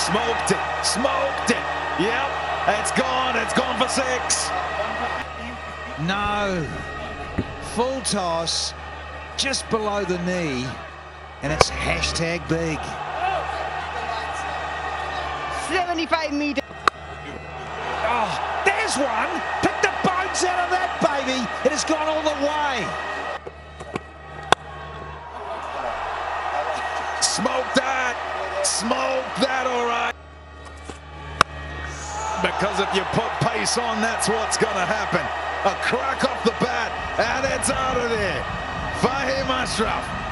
Smoked it. Smoked it. Yep. It's gone for 6. No. Full toss, just below the knee, and it's hashtag big. 75 meters. Oh, there's one. Pick the bones out of that, baby. It has gone all the way. Smoke that. Smoke that, all right. Because if you put pace on, that's what's going to happen. A crack off the bat, and it's out of there. Faheem Ashraf